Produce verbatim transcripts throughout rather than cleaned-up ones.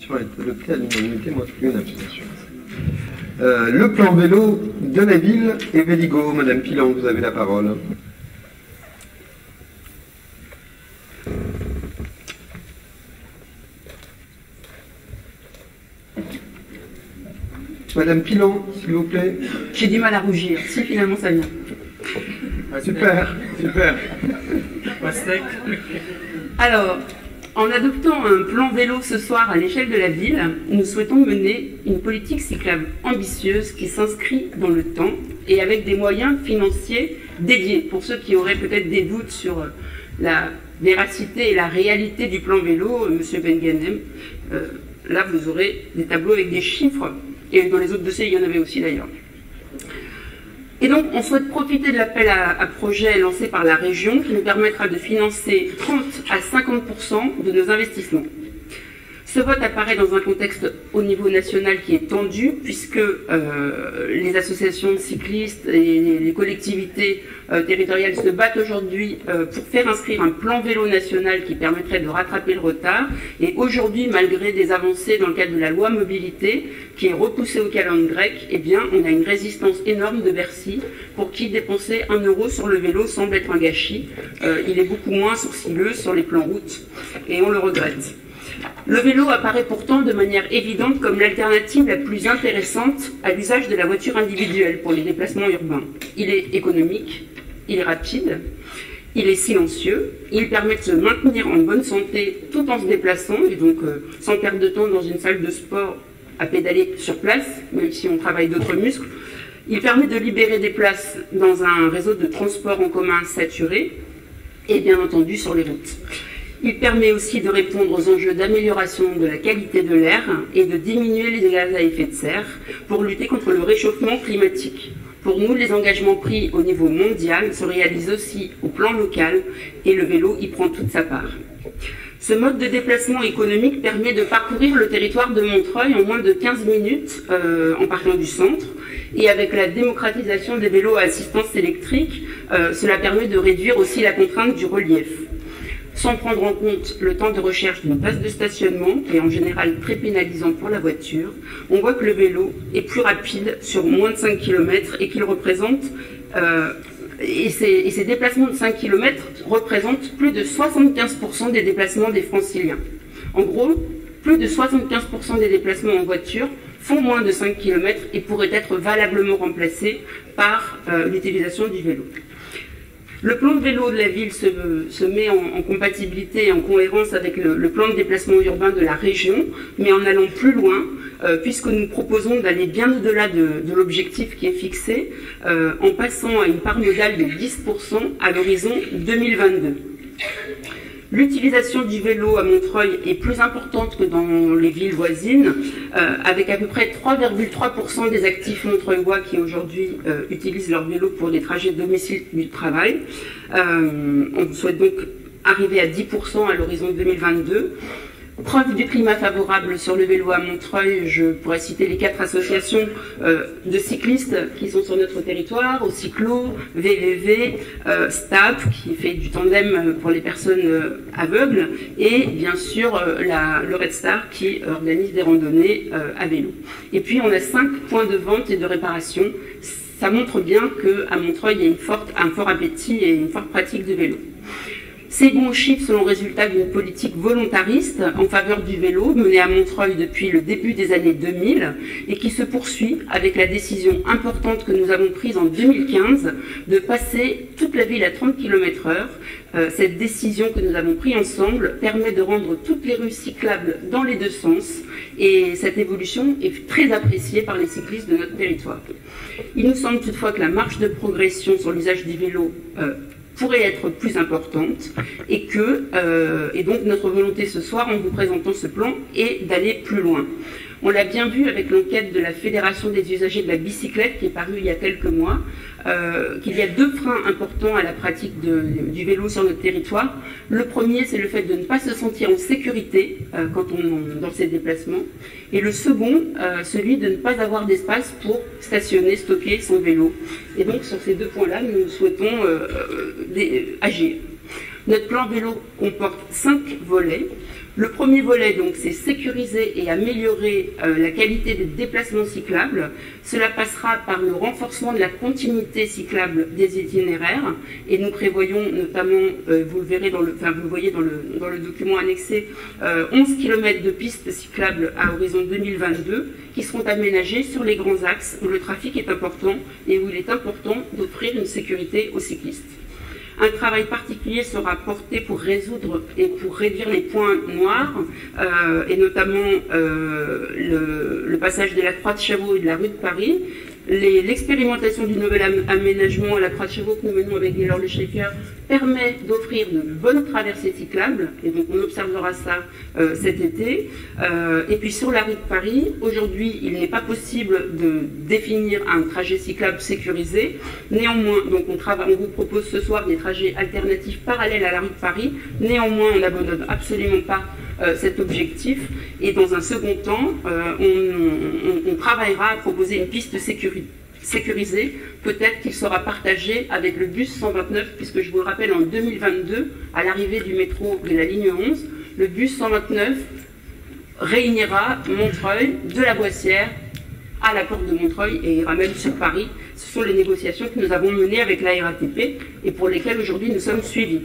L'abstention est adoptée à l'unanimité, moi une abstention. Euh, le plan vélo de la ville et Véligo. Madame Pilan, vous avez la parole. Madame Pilan, s'il vous plaît. J'ai du mal à rougir. Si, finalement, ça vient. Super, super. Alors, en adoptant un plan vélo ce soir à l'échelle de la ville, nous souhaitons mener une politique cyclable ambitieuse qui s'inscrit dans le temps et avec des moyens financiers dédiés. Pour ceux qui auraient peut-être des doutes sur la véracité et la réalité du plan vélo, Monsieur Benguenem, euh, là vous aurez des tableaux avec des chiffres, et dans les autres dossiers il y en avait aussi d'ailleurs. Et donc, on souhaite profiter de l'appel à, à projet lancé par la région qui nous permettra de financer trente à cinquante pour cent de nos investissements. Ce vote apparaît dans un contexte au niveau national qui est tendu puisque euh, les associations de cyclistes et les collectivités euh, territoriales se battent aujourd'hui euh, pour faire inscrire un plan vélo national qui permettrait de rattraper le retard. Et aujourd'hui, malgré des avancées dans le cadre de la loi mobilité qui est repoussée au calendrier grec, eh bien, on a une résistance énorme de Bercy pour qui dépenser un euro sur le vélo semble être un gâchis. Euh, il est beaucoup moins sourcilleux sur les plans route et on le regrette. Le vélo apparaît pourtant de manière évidente comme l'alternative la plus intéressante à l'usage de la voiture individuelle pour les déplacements urbains. Il est économique, il est rapide, il est silencieux, il permet de se maintenir en bonne santé tout en se déplaçant et donc euh, sans perdre de temps dans une salle de sport à pédaler sur place, même si on travaille d'autres muscles. Il permet de libérer des places dans un réseau de transport en commun saturé et bien entendu sur les routes. Il permet aussi de répondre aux enjeux d'amélioration de la qualité de l'air et de diminuer les gaz à effet de serre pour lutter contre le réchauffement climatique. Pour nous, les engagements pris au niveau mondial se réalisent aussi au plan local et le vélo y prend toute sa part. Ce mode de déplacement économique permet de parcourir le territoire de Montreuil en moins de quinze minutes euh, en partant du centre. Et avec la démocratisation des vélos à assistance électrique, euh, cela permet de réduire aussi la contrainte du relief. Sans prendre en compte le temps de recherche d'une place de stationnement, qui est en général très pénalisant pour la voiture, on voit que le vélo est plus rapide sur moins de cinq kilomètres et qu'il représente, euh, et, ces, et ces déplacements de cinq kilomètres représentent plus de soixante-quinze pour cent des déplacements des franciliens. En gros, plus de soixante-quinze pour cent des déplacements en voiture font moins de cinq kilomètres et pourraient être valablement remplacés par euh, l'utilisation du vélo. Le plan de vélo de la ville se, se met en, en compatibilité et en cohérence avec le, le plan de déplacement urbain de la région, mais en allant plus loin, euh, puisque nous proposons d'aller bien au-delà de, de l'objectif qui est fixé, euh, en passant à une part modale de dix pour cent à l'horizon deux mille vingt-deux. L'utilisation du vélo à Montreuil est plus importante que dans les villes voisines, euh, avec à peu près trois virgule trois pour cent des actifs montreuillois qui aujourd'hui euh, utilisent leur vélo pour des trajets de domicile du travail. Euh, on souhaite donc arriver à dix pour cent à l'horizon deux mille vingt-deux. Preuve du climat favorable sur le vélo à Montreuil, je pourrais citer les quatre associations euh, de cyclistes qui sont sur notre territoire, au Cyclo, V V V, euh, S T A P qui fait du tandem pour les personnes euh, aveugles et bien sûr euh, la, le Red Star qui organise des randonnées euh, à vélo. Et puis on a cinq points de vente et de réparation. Ça montre bien qu'à Montreuil il y a une forte, un fort appétit et une forte pratique de vélo. Ces bons chiffres sont le résultat d'une politique volontariste en faveur du vélo menée à Montreuil depuis le début des années deux mille et qui se poursuit avec la décision importante que nous avons prise en deux mille quinze de passer toute la ville à trente kilomètres heure. Euh, cette décision que nous avons prise ensemble permet de rendre toutes les rues cyclables dans les deux sens et cette évolution est très appréciée par les cyclistes de notre territoire. Il nous semble toutefois que la marge de progression sur l'usage du vélo euh, pourrait être plus importante et que, euh, et donc notre volonté ce soir en vous présentant ce plan est d'aller plus loin. On l'a bien vu avec l'enquête de la Fédération des usagers de la bicyclette qui est parue il y a quelques mois, euh, qu'il y a deux freins importants à la pratique de, du vélo sur notre territoire. Le premier, c'est le fait de ne pas se sentir en sécurité euh, quand on est dans ses déplacements. Et le second, euh, celui de ne pas avoir d'espace pour stationner, stocker son vélo. Et donc sur ces deux points-là, nous souhaitons euh, euh, des, agir. Notre plan vélo comporte cinq volets. Le premier volet, donc, c'est sécuriser et améliorer euh, la qualité des déplacements cyclables. Cela passera par le renforcement de la continuité cyclable des itinéraires, et nous prévoyons notamment, euh, vous le verrez dans le, enfin vous le voyez dans le, dans le document annexé, euh, onze kilomètres de pistes cyclables à horizon deux mille vingt-deux, qui seront aménagées sur les grands axes où le trafic est important et où il est important d'offrir une sécurité aux cyclistes. Un travail particulier sera porté pour résoudre et pour réduire les points noirs, euh, et notamment euh, le, le passage de la Croix de Chavaux et de la rue de Paris. L'expérimentation du nouvel am aménagement à la Croix de Chavaux que nous menons avec Gaylor Le Shaker permet d'offrir de bonnes traversées cyclables, et donc on observera ça euh, cet été. Euh, et puis sur la rue de Paris, aujourd'hui il n'est pas possible de définir un trajet cyclable sécurisé. Néanmoins, donc on, on vous propose ce soir des trajets alternatifs parallèles à la rue de Paris. Néanmoins, on n'abandonne absolument pas Euh, cet objectif, et dans un second temps, euh, on, on, on travaillera à proposer une piste sécuri sécurisée. Peut-être qu'il sera partagé avec le bus cent vingt-neuf, puisque je vous le rappelle, en deux mille vingt-deux, à l'arrivée du métro de la ligne onze, le bus cent vingt-neuf réunira Montreuil de la Boissière à la porte de Montreuil et ira même sur Paris. Ce sont les négociations que nous avons menées avec la R A T P et pour lesquelles aujourd'hui nous sommes suivis.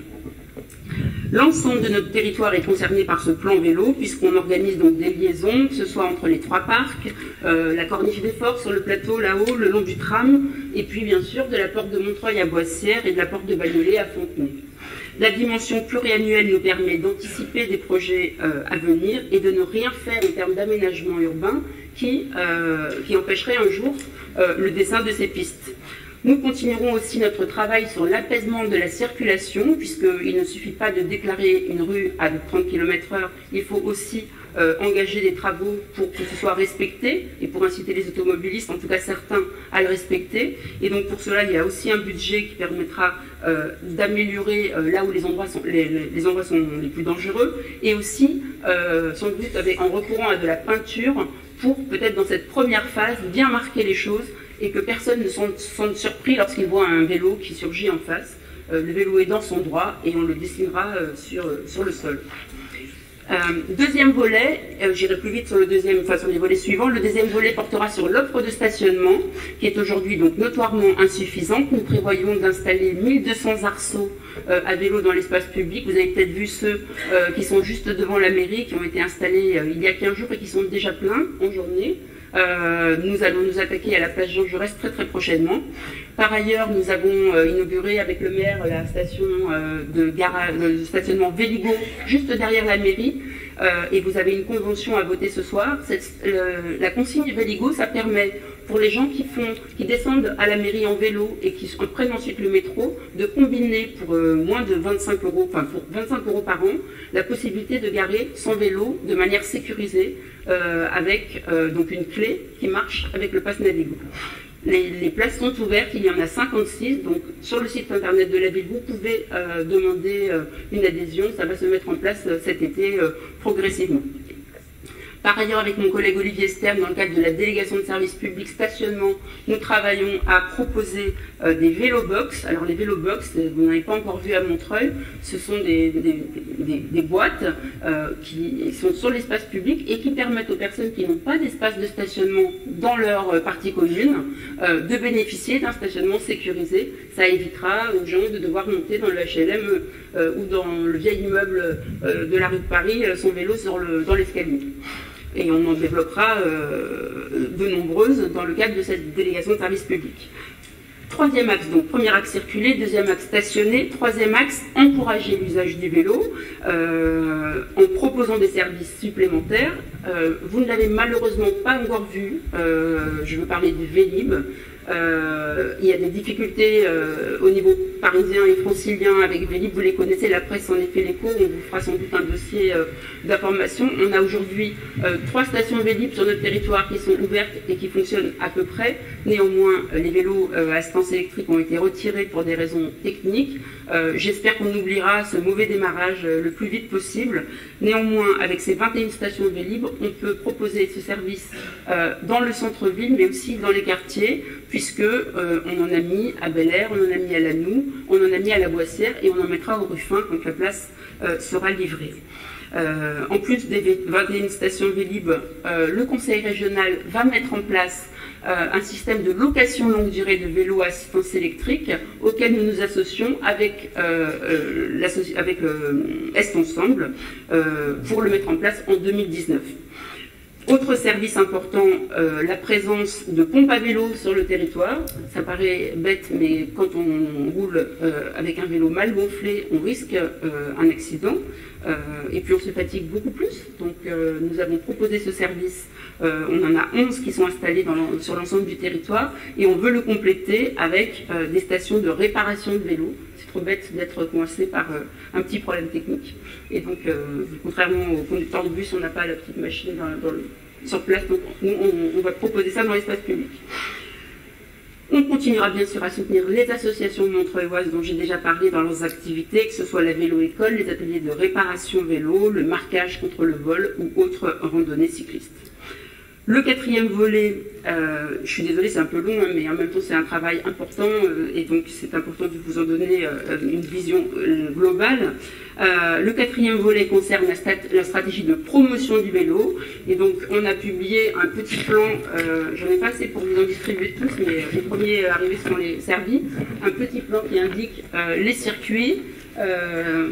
L'ensemble de notre territoire est concerné par ce plan vélo, puisqu'on organise donc des liaisons, que ce soit entre les trois parcs, euh, la Corniche des Forts sur le plateau là-haut, le long du tram, et puis bien sûr de la porte de Montreuil à Boissière et de la porte de Bagnolet à Fontenay. La dimension pluriannuelle nous permet d'anticiper des projets euh, à venir et de ne rien faire en termes d'aménagement urbain qui, euh, qui empêcherait un jour euh, le dessin de ces pistes. Nous continuerons aussi notre travail sur l'apaisement de la circulation, puisqu'il ne suffit pas de déclarer une rue à trente kilomètres heure, il faut aussi euh, engager des travaux pour que ce soit respecté, et pour inciter les automobilistes, en tout cas certains, à le respecter. Et donc pour cela, il y a aussi un budget qui permettra euh, d'améliorer euh, là où les endroits, sont, les, les endroits sont les plus dangereux, et aussi, euh, sans doute, avec, en recourant à de la peinture, pour peut-être dans cette première phase, bien marquer les choses, et que personne ne se sente surpris lorsqu'il voit un vélo qui surgit en face. Euh, le vélo est dans son droit et on le dessinera euh, sur, euh, sur le sol. Euh, deuxième volet, euh, j'irai plus vite sur le deuxième, enfin sur les volets suivants. Le deuxième volet portera sur l'offre de stationnement, qui est aujourd'hui donc notoirement insuffisante. Nous prévoyons d'installer mille deux cents arceaux euh, à vélo dans l'espace public. Vous avez peut-être vu ceux euh, qui sont juste devant la mairie, qui ont été installés euh, il y a quinze jours et qui sont déjà pleins en journée. Euh, nous allons nous attaquer à la place Jean Jaurès très très prochainement. Par ailleurs, nous avons euh, inauguré avec le maire la station euh, de, garage, de stationnement Véligo juste derrière la mairie. Euh, et vous avez une convention à voter ce soir. Cette, euh, la consigne Véligo, ça permet pour les gens qui, font, qui descendent à la mairie en vélo et qui prennent ensuite le métro, de combiner pour euh, moins de vingt-cinq euros, enfin pour vingt-cinq euros par an, la possibilité de garer son vélo de manière sécurisée euh, avec euh, donc une clé qui marche avec le pass Navigo. Les, les places sont ouvertes, il y en a cinquante-six, donc sur le site internet de la ville, vous pouvez euh, demander euh, une adhésion, ça va se mettre en place euh, cet été euh, progressivement. Par ailleurs, avec mon collègue Olivier Stern, dans le cadre de la délégation de service public stationnement, nous travaillons à proposer euh, des vélo-box. Alors les vélo-box, vous n'avez pas encore vu à Montreuil, ce sont des, des, des, des boîtes euh, qui sont sur l'espace public et qui permettent aux personnes qui n'ont pas d'espace de stationnement dans leur euh, partie commune euh, de bénéficier d'un stationnement sécurisé. Ça évitera aux gens de devoir monter dans le H L M euh, ou dans le vieil immeuble euh, de la rue de Paris euh, son vélo sur le, dans l'escalier. Et on en développera euh, de nombreuses dans le cadre de cette délégation de service public. Troisième axe, donc premier axe circuler, deuxième axe stationner, troisième axe encourager l'usage du vélo euh, en proposant des services supplémentaires. Euh, vous ne l'avez malheureusement pas encore vu, euh, je veux parler du Vélib. Euh, il y a des difficultés euh, au niveau parisien et francilien avec Vélib, vous les connaissez, la presse en est fait l'écho, on vous fera sans doute un dossier euh, d'information. On a aujourd'hui euh, trois stations Vélib sur notre territoire qui sont ouvertes et qui fonctionnent à peu près. Néanmoins, les vélos euh, à assistance électrique ont été retirés pour des raisons techniques. Euh, J'espère qu'on oubliera ce mauvais démarrage euh, le plus vite possible. Néanmoins, avec ces vingt et une stations Vélib, on peut proposer ce service euh, dans le centre-ville, mais aussi dans les quartiers, puisque euh, on en a mis à Bel Air, on en a mis à Lannou, on en a mis à la Boissière et on en mettra au Ruffin quand la place euh, sera livrée. Euh, en plus des vingt et une stations Vélib, euh, le Conseil régional va mettre en place euh, un système de location longue durée de vélos à assistance électrique auquel nous nous associons avec, euh, euh, avec euh, Est Ensemble euh, pour le mettre en place en deux mille dix-neuf. Autre service important, euh, la présence de pompes à vélo sur le territoire. Ça paraît bête, mais quand on roule euh, avec un vélo mal gonflé, on risque euh, un accident. Euh, et puis on se fatigue beaucoup plus. Donc euh, nous avons proposé ce service. Euh, on en a onze qui sont installés dans le, sur l'ensemble du territoire. Et on veut le compléter avec euh, des stations de réparation de vélos. C'est trop bête d'être coincé par euh, un petit problème technique. Et donc, euh, contrairement aux conducteurs de bus, on n'a pas la petite machine dans, dans le, sur place. Donc nous, on, on va proposer ça dans l'espace public. On continuera bien sûr à soutenir les associations montreuilloises dont j'ai déjà parlé dans leurs activités, que ce soit la vélo-école, les ateliers de réparation vélo, le marquage contre le vol ou autres randonnées cyclistes. Le quatrième volet, euh, je suis désolée, c'est un peu long, hein, mais en même temps c'est un travail important euh, et donc c'est important de vous en donner euh, une vision euh, globale. Euh, le quatrième volet concerne la, stat la stratégie de promotion du vélo et donc on a publié un petit plan, euh, j'en ai pas assez pour vous en distribuer tous, mais les premiers arrivés sont les servis, un petit plan qui indique euh, les circuits. Euh,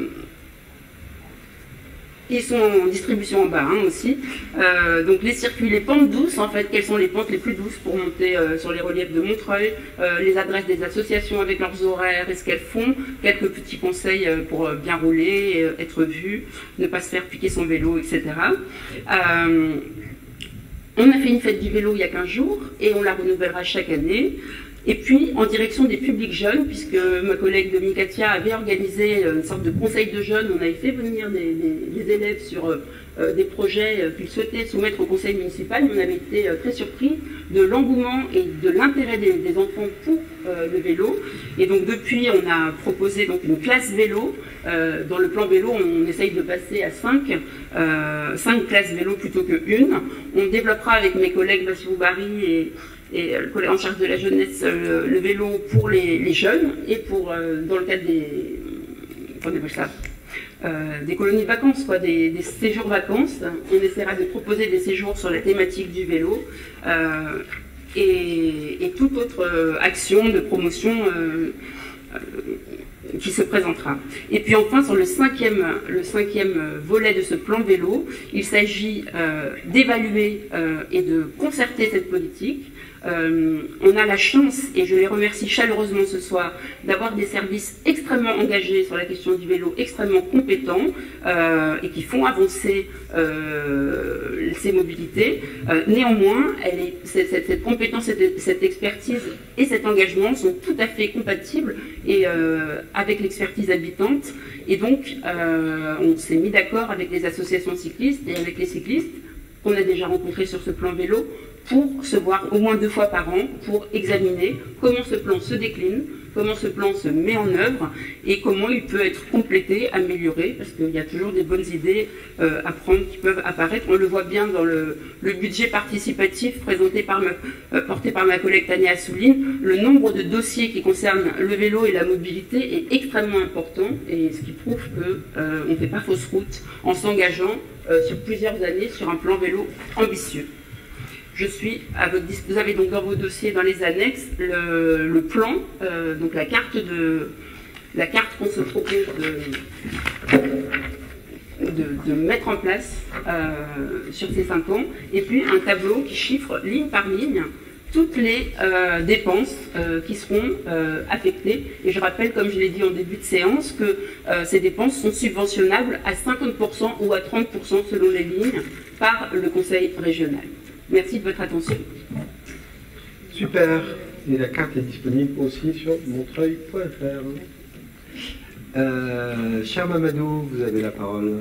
Ils sont en distribution en bas hein, aussi. Euh, donc les circuits, les pentes douces, en fait, quelles sont les pentes les plus douces pour monter euh, sur les reliefs de Montreuil, euh, les adresses des associations avec leurs horaires et ce qu'elles font, quelques petits conseils euh, pour euh, bien rouler, euh, être vu, ne pas se faire piquer son vélo, et cetera. Euh, on a fait une fête du vélo il y a quinze jours et on la renouvellera chaque année. Et puis, en direction des publics jeunes, puisque ma collègue Dominique Katia avait organisé une sorte de conseil de jeunes, on avait fait venir des, des, des élèves sur euh, des projets euh, qu'ils souhaitaient soumettre au conseil municipal. On avait été euh, très surpris de l'engouement et de l'intérêt des, des enfants pour euh, le vélo. Et donc, depuis, on a proposé donc, une classe vélo. Euh, dans le plan vélo, on essaye de passer à cinq, euh, cinq classes vélo plutôt qu'une. On développera avec mes collègues Bassirou Barry et et le collègue en charge de la jeunesse, le, le vélo pour les, les jeunes et pour, euh, dans le cadre des, comment on appelle ça, euh, des colonies de vacances, quoi, des, des séjours vacances. On essaiera de proposer des séjours sur la thématique du vélo euh, et, et toute autre euh, action de promotion euh, euh, qui se présentera. Et puis enfin, sur le cinquième, le cinquième volet de ce plan vélo, il s'agit euh, d'évaluer euh, et de concerter cette politique. Euh, on a la chance, et je les remercie chaleureusement ce soir, d'avoir des services extrêmement engagés sur la question du vélo, extrêmement compétents, euh, et qui font avancer euh, ces mobilités. Euh, néanmoins, elle est, cette, cette, cette compétence, cette, cette expertise et cet engagement sont tout à fait compatibles et, euh, avec l'expertise habitante. Et donc, euh, on s'est mis d'accord avec les associations cyclistes et avec les cyclistes qu'on a déjà rencontrés sur ce plan vélo, pour se voir au moins deux fois par an, pour examiner comment ce plan se décline, comment ce plan se met en œuvre et comment il peut être complété, amélioré, parce qu'il y a toujours des bonnes idées euh, à prendre qui peuvent apparaître. On le voit bien dans le, le budget participatif présenté par ma, euh, porté par ma collègue Tania Assouline. Le nombre de dossiers qui concernent le vélo et la mobilité est extrêmement important, et ce qui prouve qu'on euh, ne fait pas fausse route en s'engageant euh, sur plusieurs années sur un plan vélo ambitieux. Je suis à votre disposition. Vous avez donc dans vos dossiers, dans les annexes, le, le plan, euh, donc la carte de la carte qu'on se propose de, de, de mettre en place euh, sur ces cinq ans, et puis un tableau qui chiffre ligne par ligne toutes les euh, dépenses euh, qui seront euh, affectées. Et je rappelle, comme je l'ai dit en début de séance, que euh, ces dépenses sont subventionnables à cinquante pour cent ou à trente pour cent selon les lignes par le Conseil régional. Merci de votre attention. Super. Et la carte est disponible aussi sur montreuil point F R. Euh, cher Mamadou, vous avez la parole.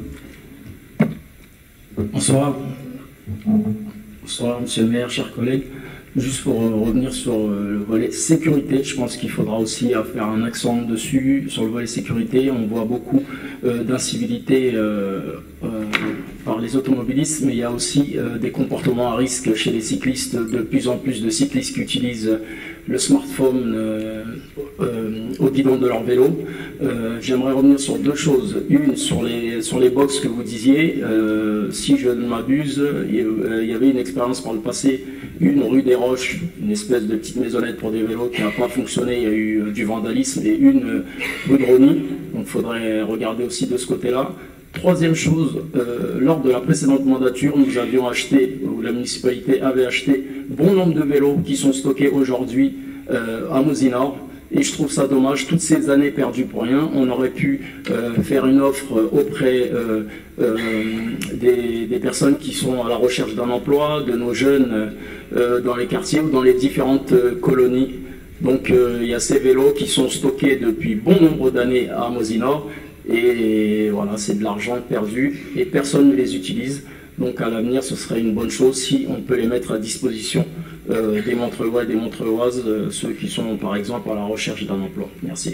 Bonsoir. Bonsoir, monsieur le maire, chers collègues. Juste pour euh, revenir sur euh, le volet sécurité, je pense qu'il faudra aussi euh, faire un accent dessus. Sur le volet sécurité, on voit beaucoup euh, d'incivilité euh, euh, par les automobilistes, mais il y a aussi euh, des comportements à risque chez les cyclistes. De plus en plus de cyclistes qui utilisent le smartphone euh, euh, au guidon de leur vélo. Euh, J'aimerais revenir sur deux choses. Une, sur les, sur les box que vous disiez. Euh, si je ne m'abuse, il y avait une expérience par le passé, une rue des Roches, une espèce de petite maisonnette pour des vélos qui n'a pas fonctionné. Il y a eu du vandalisme, et une rue de Rony. Donc il faudrait regarder aussi de ce côté-là. Troisième chose, euh, lors de la précédente mandature, nous avions acheté, ou la municipalité avait acheté, bon nombre de vélos qui sont stockés aujourd'hui euh, à Mosinor. Et je trouve ça dommage, toutes ces années perdues pour rien. On aurait pu euh, faire une offre auprès euh, euh, des, des personnes qui sont à la recherche d'un emploi, de nos jeunes euh, dans les quartiers ou dans les différentes euh, colonies. Donc euh, il y a ces vélos qui sont stockés depuis bon nombre d'années à Mosinor. Et voilà, c'est de l'argent perdu et personne ne les utilise. Donc à l'avenir, ce serait une bonne chose si on peut les mettre à disposition euh, des Montreuillois et des Montreuilloises, euh, ceux qui sont par exemple à la recherche d'un emploi. Merci.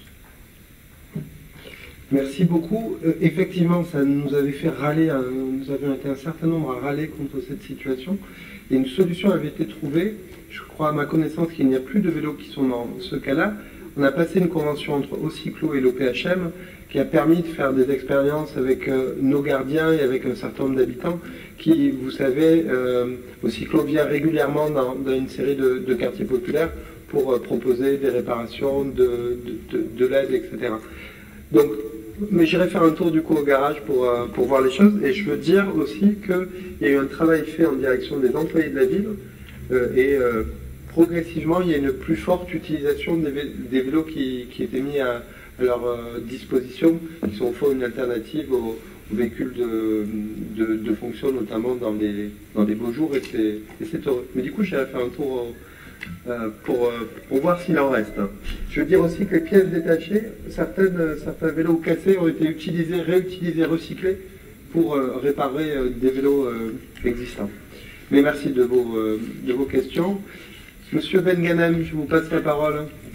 Merci beaucoup. Euh, effectivement, ça nous avait fait râler, un, nous avions été un certain nombre à râler contre cette situation. Et une solution avait été trouvée. Je crois à ma connaissance qu'il n'y a plus de vélos qui sont dans ce cas-là. On a passé une convention entre Ocyclo et l'O P H M qui a permis de faire des expériences avec euh, nos gardiens et avec un certain nombre d'habitants qui, vous savez, euh, Ocyclo vient régulièrement dans, dans une série de, de quartiers populaires pour euh, proposer des réparations, de, de, de, de l'aide, et cetera. Donc, mais j'irai faire un tour du coup au garage pour, euh, pour voir les choses. Et je veux dire aussi qu'il y a eu un travail fait en direction des employés de la ville euh, et euh, progressivement, il y a une plus forte utilisation des, vé des vélos qui, qui étaient mis à, à leur euh, disposition, qui sont au fond une alternative aux, aux véhicules de, de, de fonction, notamment dans les, dans les beaux jours, et c'est heureux. Mais du coup, j'irai faire un tour euh, pour, euh, pour voir s'il en reste. Hein. Je veux dire aussi que les pièces détachées, certaines, certains vélos cassés ont été utilisés, réutilisés, recyclés pour euh, réparer euh, des vélos euh, existants. Mais merci de vos, euh, de vos questions. Monsieur Benganem, je vous passe la parole.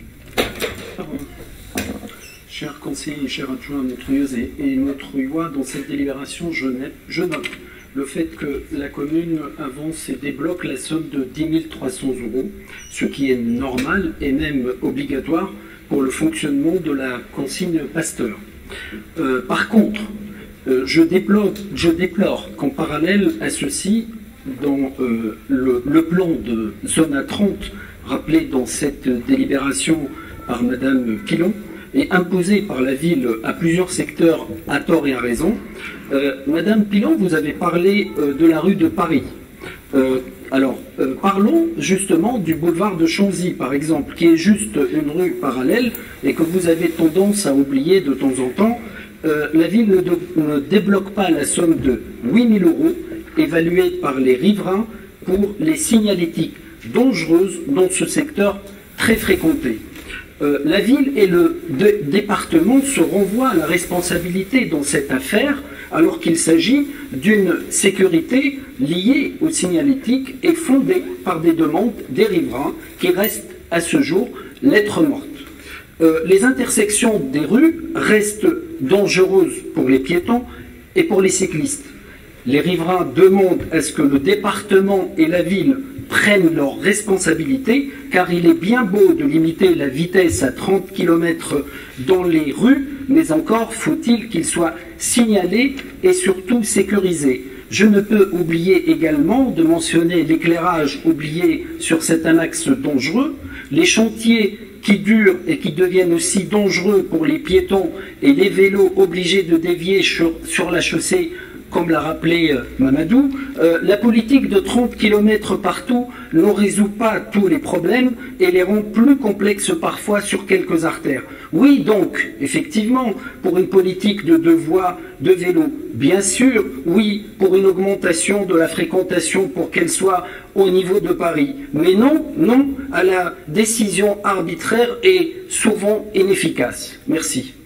Chers conseillers, chers adjoints montreuilleuses et, et montreuillois, dans cette délibération, je, je note le fait que la commune avance et débloque la somme de dix mille trois cents euros, ce qui est normal et même obligatoire pour le fonctionnement de la consigne Pasteur. Euh, par contre, euh, je déplore, je déplore qu'en parallèle à ceci, dans euh, le, le plan de zone A trente, rappelé dans cette délibération par Madame Pilon, et imposé par la ville à plusieurs secteurs à tort et à raison. Euh, Madame Pilon, vous avez parlé euh, de la rue de Paris. Euh, alors, euh, parlons justement du boulevard de Chanzy, par exemple, qui est juste une rue parallèle et que vous avez tendance à oublier de temps en temps. Euh, la ville ne, de, ne débloque pas la somme de huit mille euros évaluée par les riverains pour les signalétiques dangereuses dans ce secteur très fréquenté. Euh, la ville et le département se renvoient à la responsabilité dans cette affaire, alors qu'il s'agit d'une sécurité liée aux signalétiques et fondée par des demandes des riverains qui restent à ce jour lettre morte. Euh, les intersections des rues restent dangereuses pour les piétons et pour les cyclistes. Les riverains demandent à ce que le département et la ville prennent leurs responsabilités, car il est bien beau de limiter la vitesse à trente kilomètres dans les rues, mais encore faut-il qu'il soit signalé et surtout sécurisé. Je ne peux oublier également de mentionner l'éclairage oublié sur cet axe dangereux, les chantiers qui durent et qui deviennent aussi dangereux pour les piétons et les vélos obligés de dévier sur, sur la chaussée, comme l'a rappelé euh, Mamadou. Euh, la politique de trente kilomètres partout ne résout pas tous les problèmes et les rend plus complexes parfois sur quelques artères. Oui, donc, effectivement, pour une politique de deux voies de vélo, bien sûr, oui, pour une augmentation de la fréquentation pour qu'elle soit au niveau de Paris. Mais non, non à la décision arbitraire et souvent inefficace. Merci.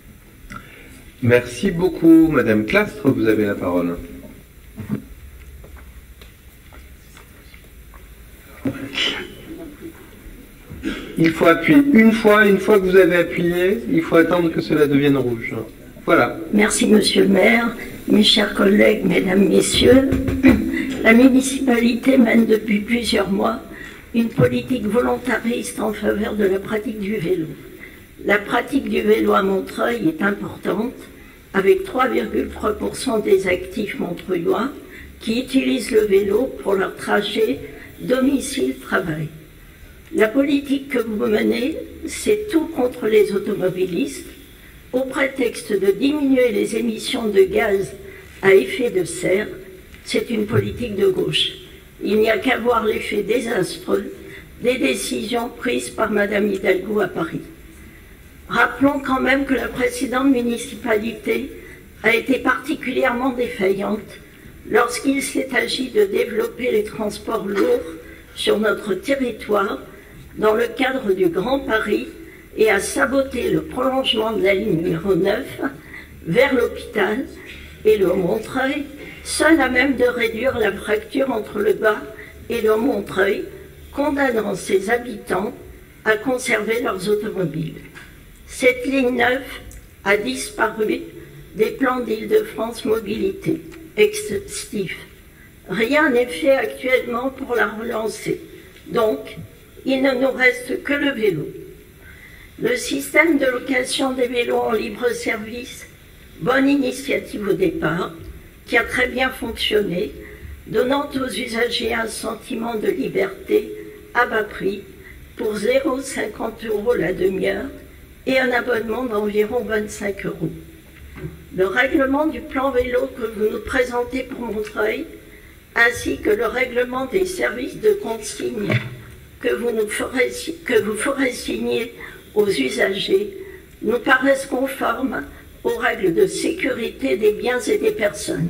Merci beaucoup, Madame Clastre, vous avez la parole. Il faut appuyer une fois, une fois que vous avez appuyé, il faut attendre que cela devienne rouge. Voilà. Merci, Monsieur le maire, mes chers collègues, mesdames, messieurs. La municipalité mène depuis plusieurs mois une politique volontariste en faveur de la pratique du vélo. La pratique du vélo à Montreuil est importante, avec trois virgule trois pour cent des actifs montreuillois qui utilisent le vélo pour leur trajet domicile-travail. La politique que vous menez, c'est tout contre les automobilistes, au prétexte de diminuer les émissions de gaz à effet de serre. C'est une politique de gauche. Il n'y a qu'à voir l'effet désastreux des décisions prises par Madame Hidalgo à Paris. Rappelons quand même que la précédente municipalité a été particulièrement défaillante lorsqu'il s'est agi de développer les transports lourds sur notre territoire dans le cadre du Grand Paris et a saboté le prolongement de la ligne numéro neuf vers l'hôpital et le Montreuil, seul à même de réduire la fracture entre le bas et le Montreuil, condamnant ses habitants à conserver leurs automobiles. Cette ligne neuf a disparu des plans d'Île-de-France Mobilité, ex-STIF. Rien n'est fait actuellement pour la relancer. Donc, il ne nous reste que le vélo. Le système de location des vélos en libre service, bonne initiative au départ, qui a très bien fonctionné, donnant aux usagers un sentiment de liberté à bas prix pour zéro virgule cinquante euros la demi-heure et un abonnement d'environ vingt-cinq euros. Le règlement du plan vélo que vous nous présentez pour Montreuil, ainsi que le règlement des services de consigne que vous, nous ferez, que vous ferez signer aux usagers, nous paraissent conformes aux règles de sécurité des biens et des personnes.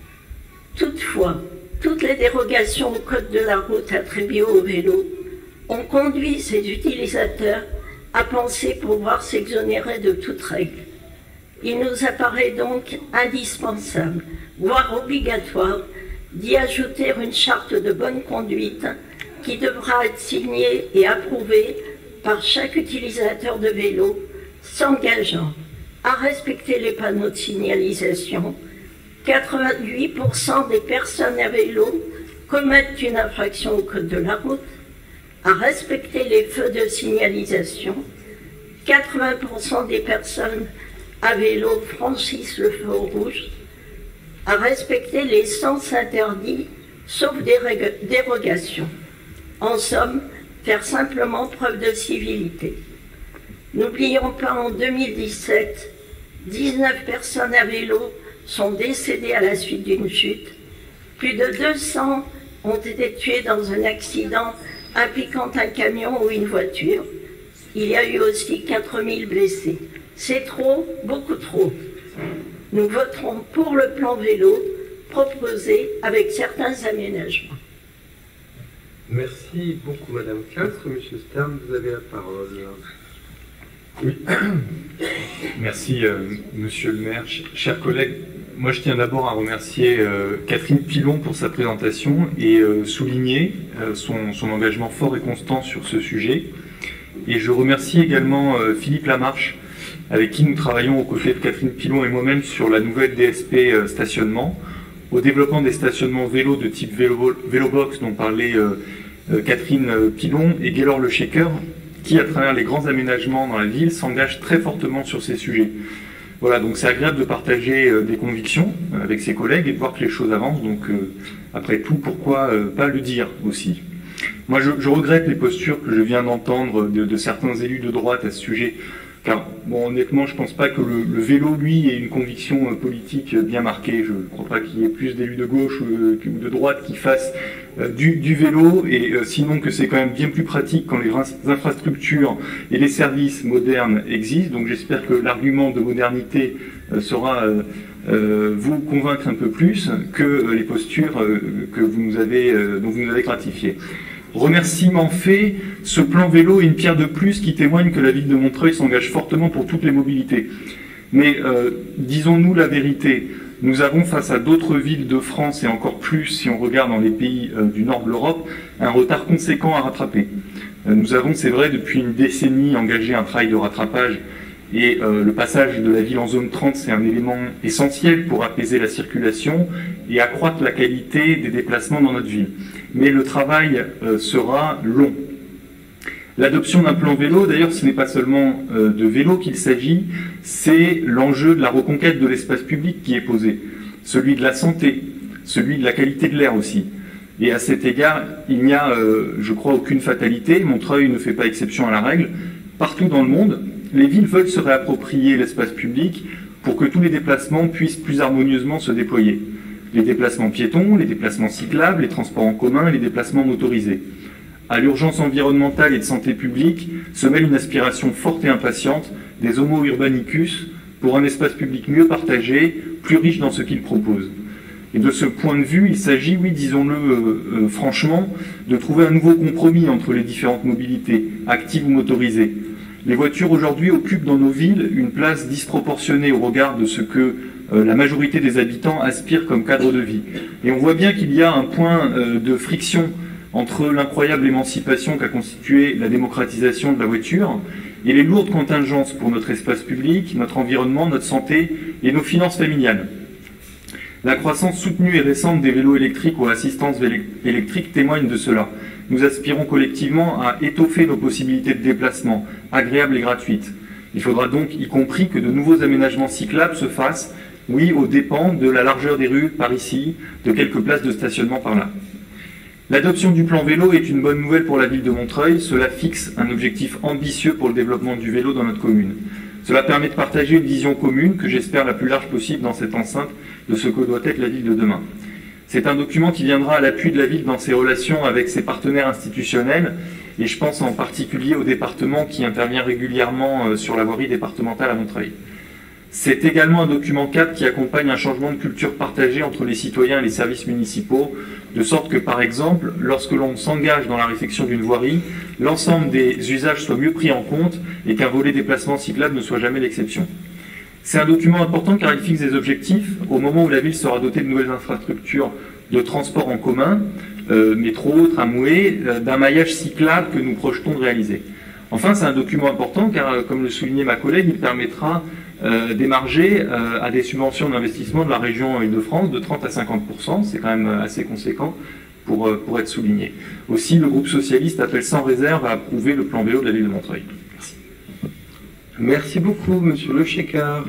Toutefois, toutes les dérogations au code de la route attribuées au vélo ont conduit ces utilisateurs à penser pouvoir s'exonérer de toute règle. Il nous apparaît donc indispensable, voire obligatoire, d'y ajouter une charte de bonne conduite qui devra être signée et approuvée par chaque utilisateur de vélo, s'engageant à respecter les panneaux de signalisation. quatre-vingt-huit pour cent des personnes à vélo commettent une infraction au code de la route, à respecter les feux de signalisation. quatre-vingts pour cent des personnes à vélo franchissent le feu rouge, à respecter les sens interdits, sauf dérogation. En somme, faire simplement preuve de civilité. N'oublions pas, en deux mille dix-sept, dix-neuf personnes à vélo sont décédées à la suite d'une chute. Plus de deux cents ont été tuées dans un accident impliquant un camion ou une voiture. Il y a eu aussi quatre mille blessés. C'est trop, beaucoup trop. Nous voterons pour le plan vélo proposé avec certains aménagements. Merci beaucoup, Madame Castres. Monsieur Stern, vous avez la parole. Oui. Merci, euh, Monsieur le maire. Ch chers collègues, moi je tiens d'abord à remercier euh, Catherine Pilon pour sa présentation et euh, souligner euh, son, son engagement fort et constant sur ce sujet. Et je remercie également euh, Philippe Lamarche, avec qui nous travaillons aux côtés de Catherine Pilon et moi-même sur la nouvelle D S P euh, stationnement, au développement des stationnements vélo de type vélo, vélobox dont parlait euh, euh, Catherine Pilon, et Gaylor Le Shaker, qui, à travers les grands aménagements dans la ville, s'engage très fortement sur ces sujets. Voilà, donc c'est agréable de partager euh, des convictions euh, avec ses collègues et de voir que les choses avancent, donc euh, après tout, pourquoi euh, pas le dire aussi. Moi, je, je regrette les postures que je viens d'entendre de, de certains élus de droite à ce sujet, car, bon, honnêtement, je ne pense pas que le, le vélo, lui, ait une conviction euh, politique bien marquée. Je ne crois pas qu'il y ait plus d'élus de gauche ou euh, de droite qui fassent euh, du, du vélo, et euh, sinon que c'est quand même bien plus pratique quand les infrastructures et les services modernes existent. Donc j'espère que l'argument de modernité euh, sera euh, euh, vous convaincre un peu plus que euh, les postures euh, que vous nous avez, euh, dont vous nous avez gratifiées. Remerciement fait, ce plan vélo est une pierre de plus qui témoigne que la ville de Montreuil s'engage fortement pour toutes les mobilités. Mais euh, disons-nous la vérité, nous avons face à d'autres villes de France, et encore plus si on regarde dans les pays euh, du nord de l'Europe, un retard conséquent à rattraper. Euh, nous avons, c'est vrai, depuis une décennie engagé un travail de rattrapage Et euh, le passage de la ville en zone trente, c'est un élément essentiel pour apaiser la circulation et accroître la qualité des déplacements dans notre ville. Mais le travail euh, sera long. L'adoption d'un plan vélo, d'ailleurs, ce n'est pas seulement euh, de vélo qu'il s'agit, c'est l'enjeu de la reconquête de l'espace public qui est posé, celui de la santé, celui de la qualité de l'air aussi. Et à cet égard, il n'y a, euh, je crois, aucune fatalité. Montreuil ne fait pas exception à la règle. Partout dans le monde, les villes veulent se réapproprier l'espace public pour que tous les déplacements puissent plus harmonieusement se déployer. Les déplacements piétons, les déplacements cyclables, les transports en commun et les déplacements motorisés. À l'urgence environnementale et de santé publique se mêle une aspiration forte et impatiente des homo urbanicus pour un espace public mieux partagé, plus riche dans ce qu'il propose. Et de ce point de vue, il s'agit, oui, disons-le euh, euh, franchement, de trouver un nouveau compromis entre les différentes mobilités, actives ou motorisées. Les voitures aujourd'hui occupent dans nos villes une place disproportionnée au regard de ce que euh, la majorité des habitants aspirent comme cadre de vie. Et on voit bien qu'il y a un point euh, de friction entre l'incroyable émancipation qu'a constitué la démocratisation de la voiture et les lourdes contingences pour notre espace public, notre environnement, notre santé et nos finances familiales. La croissance soutenue et récente des vélos électriques ou assistance électrique témoigne de cela. Nous aspirons collectivement à étoffer nos possibilités de déplacement, agréables et gratuites. Il faudra donc, y compris, que de nouveaux aménagements cyclables se fassent, oui, aux dépens de la largeur des rues par ici, de quelques places de stationnement par là. L'adoption du plan vélo est une bonne nouvelle pour la ville de Montreuil. Cela fixe un objectif ambitieux pour le développement du vélo dans notre commune. Cela permet de partager une vision commune, que j'espère la plus large possible dans cette enceinte, de ce que doit être la ville de demain. C'est un document qui viendra à l'appui de la ville dans ses relations avec ses partenaires institutionnels, et je pense en particulier au département qui intervient régulièrement sur la voirie départementale à Montreuil. C'est également un document cadre qui accompagne un changement de culture partagée entre les citoyens et les services municipaux, de sorte que, par exemple, lorsque l'on s'engage dans la réfection d'une voirie, l'ensemble des usages soit mieux pris en compte et qu'un volet déplacement cyclable ne soit jamais l'exception. C'est un document important car il fixe des objectifs au moment où la ville sera dotée de nouvelles infrastructures de transport en commun, euh, métro, tramway, euh, d'un maillage cyclable que nous projetons de réaliser. Enfin, c'est un document important car, euh, comme le soulignait ma collègue, il permettra euh, d'émarger euh, à des subventions d'investissement de la région Île-de-France de trente à cinquante pour cent, c'est quand même assez conséquent pour, euh, pour être souligné. Aussi, le groupe socialiste appelle sans réserve à approuver le plan vélo de la ville de Montreuil. Merci. Merci beaucoup, monsieur Le Chécard.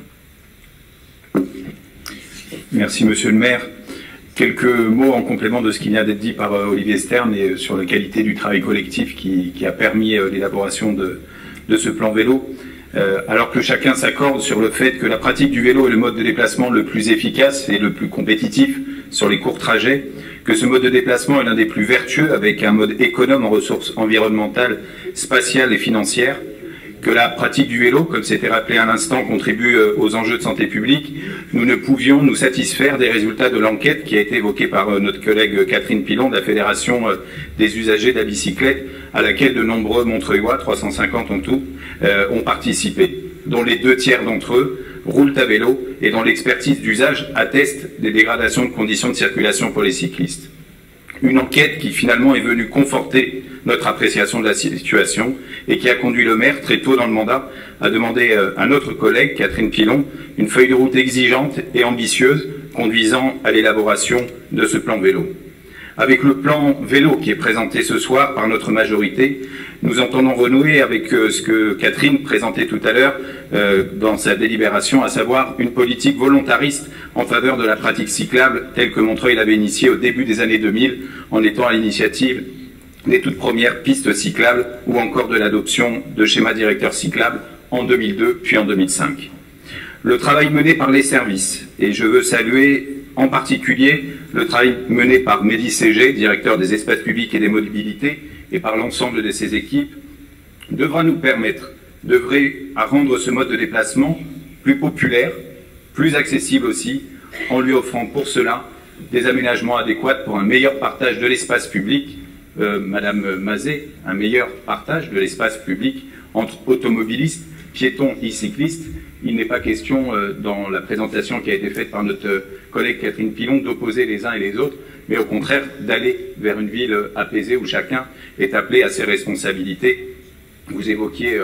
Merci, monsieur le maire. Quelques mots en complément de ce qui vient d'être dit par euh, Olivier Stern et euh, sur la qualité du travail collectif qui, qui a permis euh, l'élaboration de, de ce plan vélo. Euh, alors que chacun s'accorde sur le fait que la pratique du vélo est le mode de déplacement le plus efficace et le plus compétitif sur les courts trajets, que ce mode de déplacement est l'un des plus vertueux avec un mode économe en ressources environnementales, spatiales et financières, que la pratique du vélo, comme c'était rappelé à l'instant, contribue aux enjeux de santé publique, nous ne pouvions nous satisfaire des résultats de l'enquête qui a été évoquée par notre collègue Catherine Pilon de la Fédération des usagers de la bicyclette, à laquelle de nombreux Montreuillois, trois cent cinquante en tout, euh, ont participé, dont les deux tiers d'entre eux roulent à vélo et dont l'expertise d'usage atteste des dégradations de conditions de circulation pour les cyclistes. Une enquête qui finalement est venue conforter notre appréciation de la situation et qui a conduit le maire, très tôt dans le mandat, à demander à notre collègue, Catherine Pilon, une feuille de route exigeante et ambitieuse conduisant à l'élaboration de ce plan vélo. Avec le plan vélo qui est présenté ce soir par notre majorité, nous entendons renouer avec ce que Catherine présentait tout à l'heure euh, dans sa délibération, à savoir une politique volontariste en faveur de la pratique cyclable telle que Montreuil l'avait initiée au début des années deux mille en étant à l'initiative des toutes premières pistes cyclables ou encore de l'adoption de schémas directeurs cyclables en deux mille deux puis en deux mille cinq. Le travail mené par les services, et je veux saluer en particulier le travail mené par Mehdi Ségé, directeur des espaces publics et des mobilités, et par l'ensemble de ses équipes, devra nous permettre d'œuvrer à rendre ce mode de déplacement plus populaire, plus accessible aussi, en lui offrant pour cela des aménagements adéquats pour un meilleur partage de l'espace public, euh, Madame Mazet, un meilleur partage de l'espace public entre automobilistes, piétons et cyclistes. Il n'est pas question, euh, dans la présentation qui a été faite par notre collègue Catherine Pilon, d'opposer les uns et les autres, mais au contraire d'aller vers une ville apaisée où chacun est appelé à ses responsabilités. Vous évoquiez euh,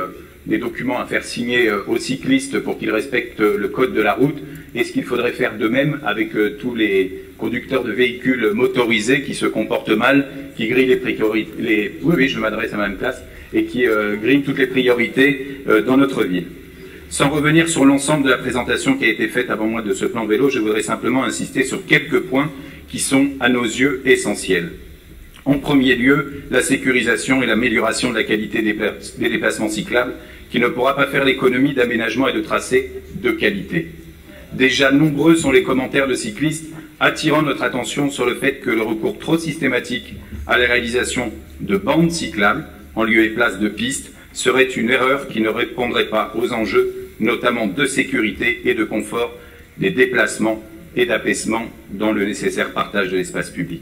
des documents à faire signer aux cyclistes pour qu'ils respectent le code de la route. Est-ce qu'il faudrait faire de même avec tous les conducteurs de véhicules motorisés qui se comportent mal, qui grillent les priorités, les... oui, oui, je m'adresse à ma même classe, et qui euh, grillent toutes les priorités euh, dans notre ville. Sans revenir sur l'ensemble de la présentation qui a été faite avant moi de ce plan vélo, je voudrais simplement insister sur quelques points qui sont, à nos yeux, essentiels. En premier lieu, la sécurisation et l'amélioration de la qualité des, des déplacements cyclables, qui ne pourra pas faire l'économie d'aménagement et de tracés de qualité. Déjà nombreux sont les commentaires de cyclistes attirant notre attention sur le fait que le recours trop systématique à la réalisation de bandes cyclables en lieu et place de pistes serait une erreur qui ne répondrait pas aux enjeux, notamment de sécurité et de confort des déplacements et d'apaisement dans le nécessaire partage de l'espace public.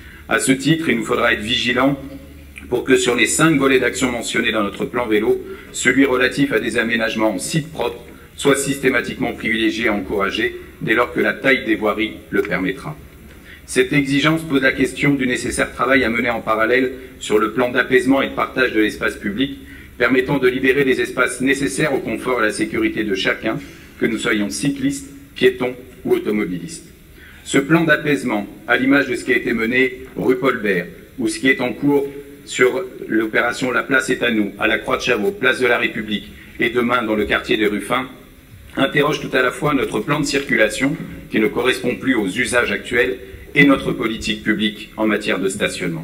À ce titre, il nous faudra être vigilants pour que sur les cinq volets d'action mentionnés dans notre plan vélo, celui relatif à des aménagements en site propre soit systématiquement privilégié et encouragé dès lors que la taille des voiries le permettra. Cette exigence pose la question du nécessaire travail à mener en parallèle sur le plan d'apaisement et de partage de l'espace public, permettant de libérer les espaces nécessaires au confort et à la sécurité de chacun, que nous soyons cyclistes, piétons ou automobilistes. Ce plan d'apaisement, à l'image de ce qui a été mené rue Paul-Bert, ou ce qui est en cours sur l'opération La Place est à nous, à la Croix-de-Chavaux, place de la République, et demain dans le quartier des Ruffins, interroge tout à la fois notre plan de circulation, qui ne correspond plus aux usages actuels, et notre politique publique en matière de stationnement.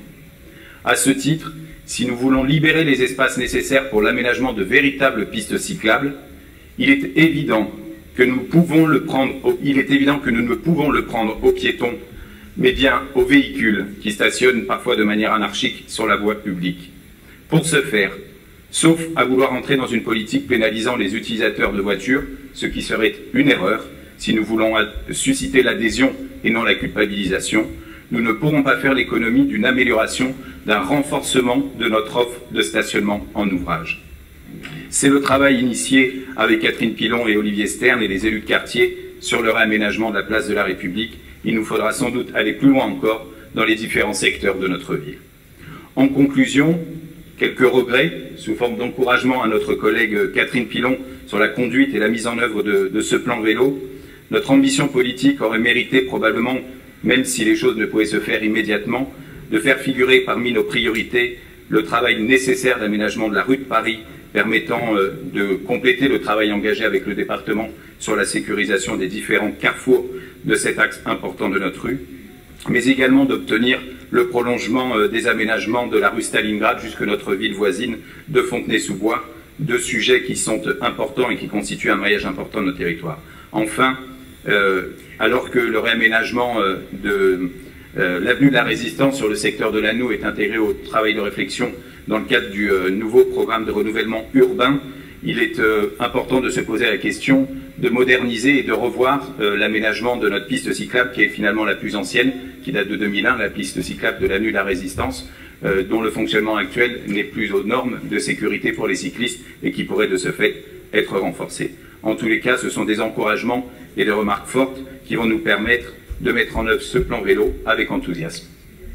À ce titre, si nous voulons libérer les espaces nécessaires pour l'aménagement de véritables pistes cyclables, il est évident que nous pouvons le prendre, il est évident que nous ne pouvons le prendre aux piétons, mais bien aux véhicules qui stationnent parfois de manière anarchique sur la voie publique. Pour ce faire, sauf à vouloir entrer dans une politique pénalisant les utilisateurs de voitures, ce qui serait une erreur si nous voulons susciter l'adhésion et non la culpabilisation, nous ne pourrons pas faire l'économie d'une amélioration, d'un renforcement de notre offre de stationnement en ouvrage. C'est le travail initié avec Catherine Pilon et Olivier Stern et les élus de quartier sur le réaménagement de la place de la République. Il nous faudra sans doute aller plus loin encore dans les différents secteurs de notre ville. En conclusion, quelques regrets sous forme d'encouragement à notre collègue Catherine Pilon sur la conduite et la mise en œuvre de, de ce plan vélo. Notre ambition politique aurait mérité probablement, même si les choses ne pouvaient se faire immédiatement, de faire figurer parmi nos priorités le travail nécessaire d'aménagement de la rue de Paris, permettant euh, de compléter le travail engagé avec le département sur la sécurisation des différents carrefours de cet axe important de notre rue, mais également d'obtenir le prolongement euh, des aménagements de la rue Stalingrad jusque notre ville voisine de Fontenay-sous-Bois, deux sujets qui sont importants et qui constituent un maillage important de nos territoires. Enfin, euh, alors que le réaménagement euh, de euh, l'avenue de la Résistance sur le secteur de l'Anneau est intégré au travail de réflexion dans le cadre du euh, nouveau programme de renouvellement urbain, il est euh, important de se poser la question de moderniser et de revoir euh, l'aménagement de notre piste cyclable qui est finalement la plus ancienne, qui date de deux mille un, la piste cyclable de l'avenue de la Résistance, euh, dont le fonctionnement actuel n'est plus aux normes de sécurité pour les cyclistes et qui pourrait de ce fait être renforcé. En tous les cas, ce sont des encouragements et des remarques fortes qui vont nous permettre de mettre en œuvre ce plan vélo avec enthousiasme.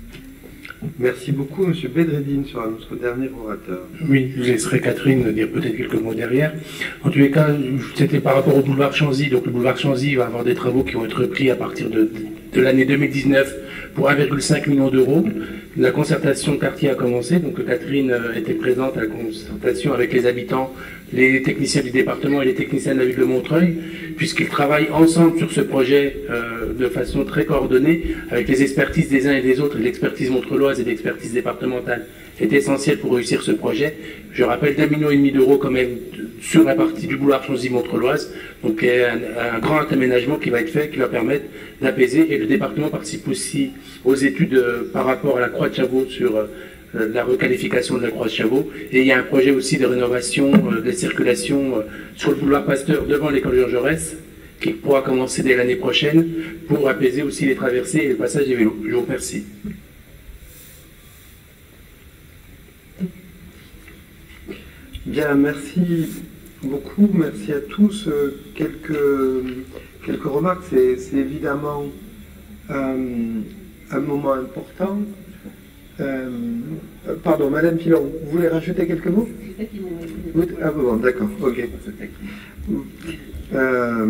Merci beaucoup, M. Bedreddine, sur notre dernier orateur. Oui, je laisserai Catherine dire peut-être quelques mots derrière. En tous les cas, c'était par rapport au boulevard Chanzy. Donc le boulevard Chanzy va avoir des travaux qui vont être pris à partir de, de l'année deux mille dix-neuf pour un virgule cinq million d'euros. La concertation quartier a commencé, donc Catherine était présente à la concertation avec les habitants, les techniciens du département et les techniciens de la ville de Montreuil, puisqu'ils travaillent ensemble sur ce projet euh, de façon très coordonnée, avec les expertises des uns et des autres, l'expertise montreuilloise et l'expertise départementale est essentielle pour réussir ce projet. Je rappelle d'un million et demi d'euros quand même sur la partie du boulevard Chanzy-Montreuilloise, donc un, un grand aménagement qui va être fait, qui va permettre d'apaiser, et le département participe aussi aux études euh, par rapport à la Croix-de-Chavaux sur euh, la requalification de la Croix-de-Chavaux, et il y a un projet aussi de rénovation euh, de la circulation euh, sur le boulevard Pasteur devant l'école Jean Jaurès, qui pourra commencer dès l'année prochaine pour apaiser aussi les traversées et le passage des vélos. Je vous remercie. Bien, merci beaucoup, merci à tous. Quelques, quelques remarques, c'est évidemment euh, un moment important. Euh, pardon, Madame Pilon, vous voulez rajouter quelques mots? Vous, ah bon, d'accord, ok. Euh,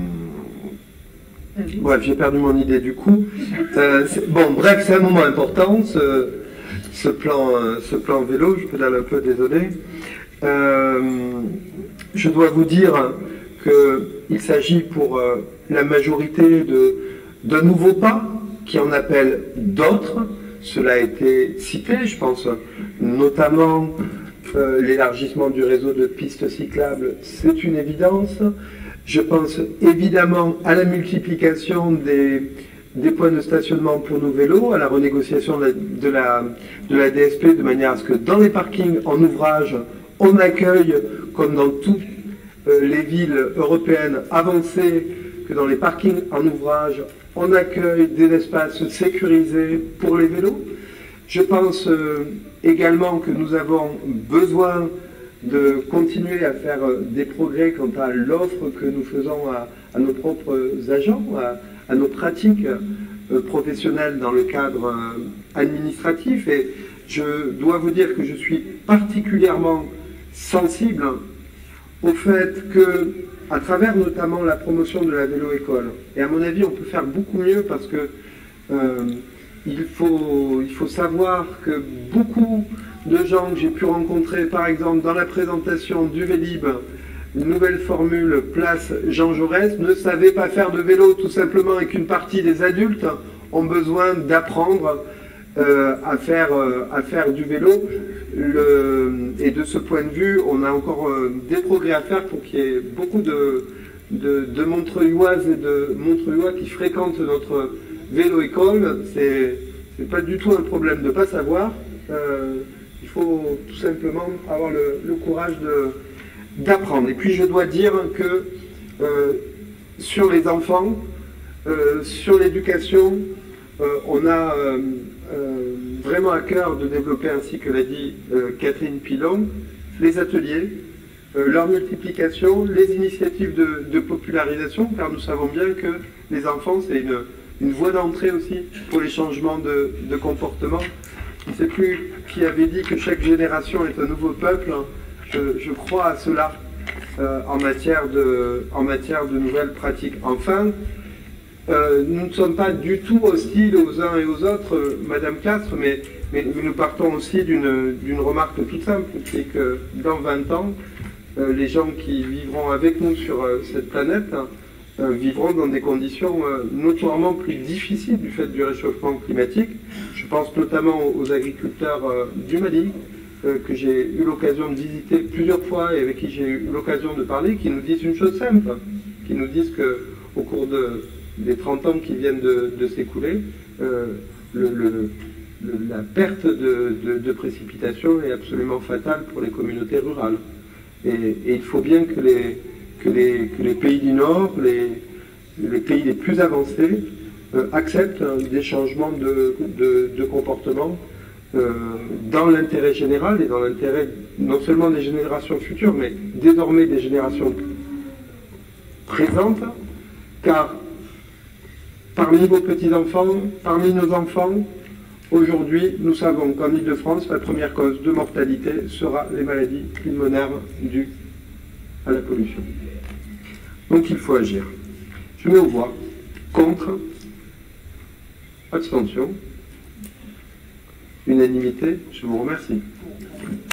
bref, j'ai perdu mon idée du coup. Euh, bon, bref, c'est un moment important, ce, ce, plan, ce plan vélo, je pédale un peu, désolé. Euh, je dois vous dire qu'il s'agit pour euh, la majorité de, d'un nouveau pas qui en appelle d'autres. Cela a été cité, je pense, notamment euh, l'élargissement du réseau de pistes cyclables, c'est une évidence. Je pense évidemment à la multiplication des, des points de stationnement pour nos vélos, à la renégociation de la, de la, de la D S P, de manière à ce que dans les parkings en ouvrage, on accueille, comme dans toutes euh, les villes européennes avancées, que dans les parkings en ouvrage, on accueille des espaces sécurisés pour les vélos. Je pense euh, également que nous avons besoin de continuer à faire euh, des progrès quant à l'offre que nous faisons à, à nos propres agents, à, à nos pratiques euh, professionnelles dans le cadre euh, administratif. Et je dois vous dire que je suis particulièrement sensible au fait que, à travers notamment la promotion de la vélo-école. Et à mon avis, on peut faire beaucoup mieux parce que euh, il, faut, il faut savoir que beaucoup de gens que j'ai pu rencontrer, par exemple, dans la présentation du Vélib, une nouvelle formule place Jean Jaurès, ne savaient pas faire de vélo tout simplement et qu'une partie des adultes ont besoin d'apprendre euh, à, faire, euh, à faire du vélo. Le, et de ce point de vue, on a encore euh, des progrès à faire pour qu'il y ait beaucoup de, de, de Montreuilloises et de Montreuillois qui fréquentent notre vélo-école. C'est c'est pas du tout un problème de ne pas savoir. Euh, il faut tout simplement avoir le, le courage d'apprendre. Et puis je dois dire que euh, sur les enfants, euh, sur l'éducation, euh, on a euh, euh, vraiment à cœur de développer, ainsi que l'a dit euh, Catherine Pilon, les ateliers, euh, leur multiplication, les initiatives de, de popularisation, car nous savons bien que les enfants, c'est une, une voie d'entrée aussi pour les changements de, de comportement. Je ne sais plus qui avait dit que chaque génération est un nouveau peuple. Je, je crois à cela euh, en, matière de, en matière de nouvelles pratiques. Enfin, euh, nous ne sommes pas du tout hostiles aux uns et aux autres, euh, Madame Castres, mais, mais nous partons aussi d'une remarque toute simple, qui est que dans vingt ans, euh, les gens qui vivront avec nous sur euh, cette planète euh, vivront dans des conditions euh, notoirement plus difficiles du fait du réchauffement climatique. Je pense notamment aux agriculteurs euh, du Mali, euh, que j'ai eu l'occasion de visiter plusieurs fois et avec qui j'ai eu l'occasion de parler, qui nous disent une chose simple, qui nous disent qu'au cours de, des trente ans qui viennent de, de s'écouler, euh, le, le, le, la perte de, de, de précipitations est absolument fatale pour les communautés rurales. Et, et il faut bien que les, que les, que les pays du Nord, les, les pays les plus avancés, euh, acceptent hein, des changements de, de, de comportement euh, dans l'intérêt général et dans l'intérêt non seulement des générations futures, mais désormais des générations présentes, car parmi vos petits-enfants, parmi nos enfants, aujourd'hui, nous savons qu'en Île-de-France, la première cause de mortalité sera les maladies pulmonaires dues à la pollution. Donc il faut agir. Je mets aux voix contre, abstention, unanimité. Je vous remercie.